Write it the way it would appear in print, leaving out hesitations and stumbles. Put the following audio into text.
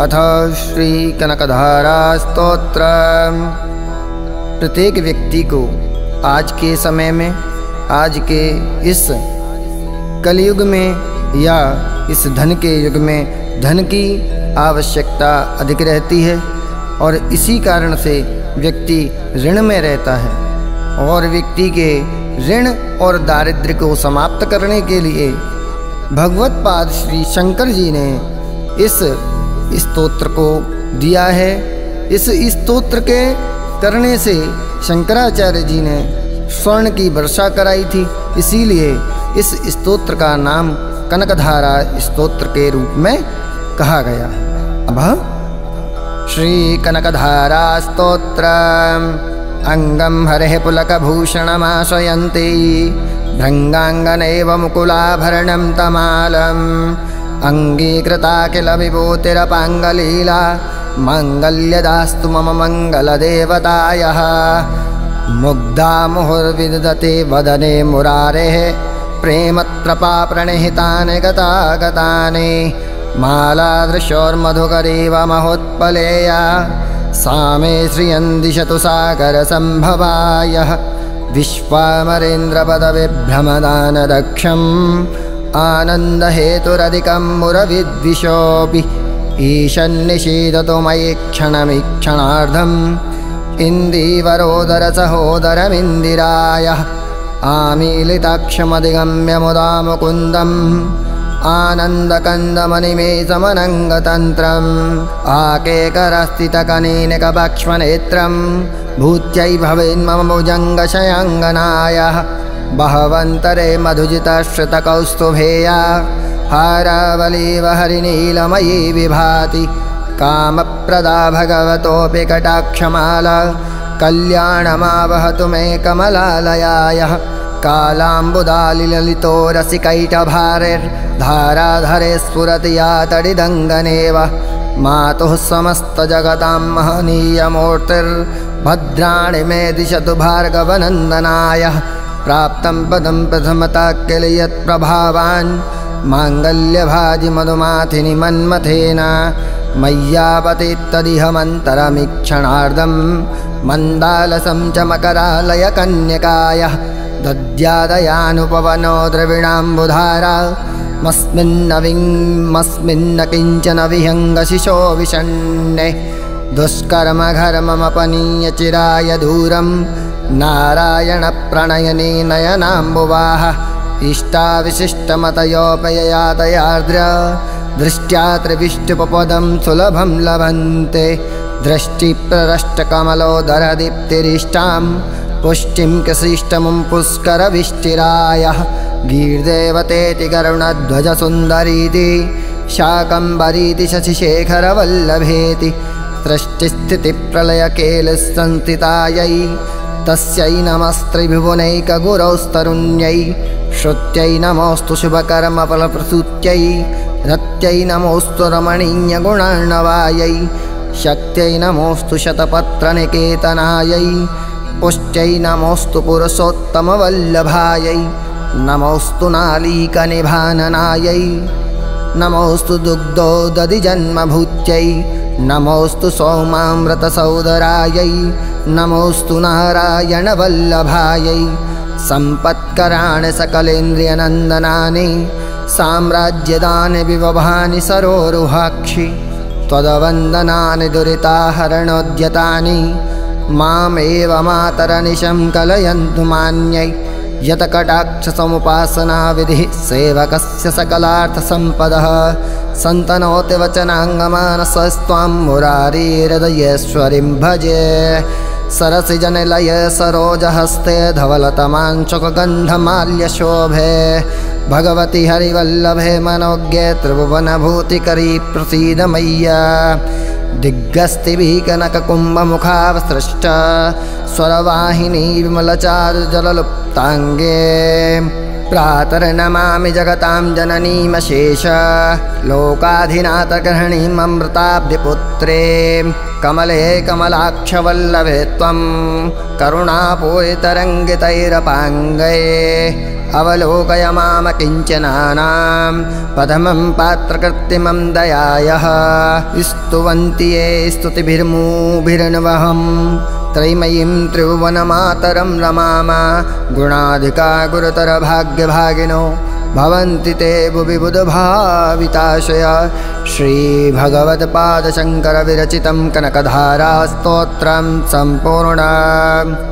अथ श्री कनकधारा स्तोत्र। प्रत्येक व्यक्ति को आज के समय में, आज के इस कलयुग में या इस धन के युग में धन की आवश्यकता अधिक रहती है और इसी कारण से व्यक्ति ऋण में रहता है। और व्यक्ति के ऋण और दारिद्र्य को समाप्त करने के लिए भगवत पाद श्री शंकर जी ने इस स्तोत्र को दिया है। इस स्तोत्र के करने से शंकराचार्य जी ने स्वर्ण की वर्षा कराई थी, इसीलिए इस स्तोत्र का नाम कनकधारा स्तोत्र के रूप में कहा गया। अब श्री कनकधारा स्तोत्र। अंगम हरेः पुलकभूषणमाश्रयन्ति भृङ्गाङ्गनैव मुकुलाभरणं तमालम् अंगीकृता किल विभूतिरपाङ्गलीला माङ्गल्यदास्तु मम मङ्गलदेवतायः। मुग्धा मुहुर्विदधते वदने मुरारेः प्रेमत्रपा प्रणिहितानि गतागतानि मालादृशोर्मधुकरीव महोत्पलेया सा मे श्रियं दिशतु सागरसम्भवायः। विश्वामरेन्द्रपदविभ्रमदानदक्षम् आनन्दहेतुरधिकं मुरविद्विषोऽपि ईशन्निषीदतु मयि क्षणमीक्षणार्धम् इन्दीवरोदरसहोदरमिन्दिरायः। आमीलिताक्षमधिगम्य मुदा मुकुन्दम् आनन्दकन्दमनिमेषमनङ्गतन्त्रम् आकेकरस्थितकनीनिकबाक्ष्मनेत्रम् भूत्यै भवेन्मम भुजङ्गशयाङ्गनायः। बहवन्तरे मधुजितश्रुतकौस्तुभेया हारावलीव हरिनीलमयी विभाति कामप्रदा भगवतोऽपि कटाक्षमाला कल्याणमावहतु मे कमलालयायः। कालाम्बुदालिललितो रसिकैटभारैर्धाराधरे स्फुरति या तडिदङ्गनेव मातुः समस्तजगतां महनीयमूर्तिर्भद्राणि मे दिशतु भार्गवनन्दनायः। प्राप्तं पदं प्रथमता किल यत्प्रभावान् माङ्गल्यभाजि मधुमाथिनि मन्मथेन मय्यापतित्तदिह मन्तरमीक्षणार्धं मन्दालसं च मकरालय कन्यकायः। दद्यादयानुपवनो द्रविणाम्बुधारा मस्मिन्न किञ्चन विहङ्गशिशो विषण्णे दुष्कर्मघर्ममपनीय चिराय दूरं नारायणप्रणयने नयनाम्बुवाः। इष्टाविशिष्टमतयोपययातयार्द्र दृष्ट्या त्रिविष्टुपपदं सुलभं लभन्ते दृष्टिप्ररष्टकमलोदरदीप्तिरिष्टां पुष्टिं कशिष्टमुं पुष्करविष्टिरायः। गीर्देवतेति करुणध्वजसुन्दरीति शाकम्भरीति शशिशेखरवल्लभेति सृष्टिस्थितिप्रलयकेलिसंस्थितायै तस्यै नमस्त्रिभुवनैकगुरौस्तरुण्यै। श्रुत्यै नमोऽस्तु शुभकर्मफलप्रसूत्यै रत्यै नमोऽस्तु रमणीयगुणार्णवायै। शक्त्यै नमोऽस्तु शतपत्रनिकेतनायै पुष्ट्यै नमोऽस्तु पुरुषोत्तमवल्लभायै। नमोऽस्तु नालीकनिभाननायै नमोऽस्तु दुग्धोदधिजन्मभूत्यै नमोऽस्तु सौमामृतसोदरायै नमोऽस्तु नारायणवल्लभायै। सम्पत्कराणि सकलेन्द्रियनन्दनानि साम्राज्यदानि विभवानि सरोरुहाक्षि त्वदवन्दनानि दुरिताहरणोद्यतानि मामेव मातरनिशं कलयन्तु मान्यै। यतकटाक्षसमुपासनाविधिः सेवकस्य सकलार्थसम्पदः सन्तनोति वचनाङ्गमानसस्त्वां मुरारीहृदयेश्वरीं भजे। सरसिजनिलय सरोजहस्ते धवलतमाञ्चकगन्धमाल्यशोभे भगवति हरिवल्लभे मनोज्ञे त्रिभुवनभूतिकरी प्रसीद मय्या। दिग्गस्तिभिः कनककुम्भमुखावसृष्टा स्वरवाहिनी विमलचारुजललुप्ताङ्गे प्रातर्नमामि जगतां जननीमशेष लोकाधिनाथगृहिणीममृताब्धिपुत्रे कमले कमलाक्षवल्लभे त्वं करुणापूरितरङ्गितैरपाङ्गये अवलोकय माम किञ्चनानां पदमं पात्रकृत्रिमं दयायः स्तुवन्ति ये स्तुतिभिर्मूभिरन्वहं त्रैमयीं त्रिभुवनमातरं रमाम गुणाधिका गुरुतरभाग्यभागिनो भवन्ति ते भुवि बुधभाविताशय श्रीभगवत्पादशङ्करविरचितं कनकधारा स्तोत्रं सम्पूर्णम्।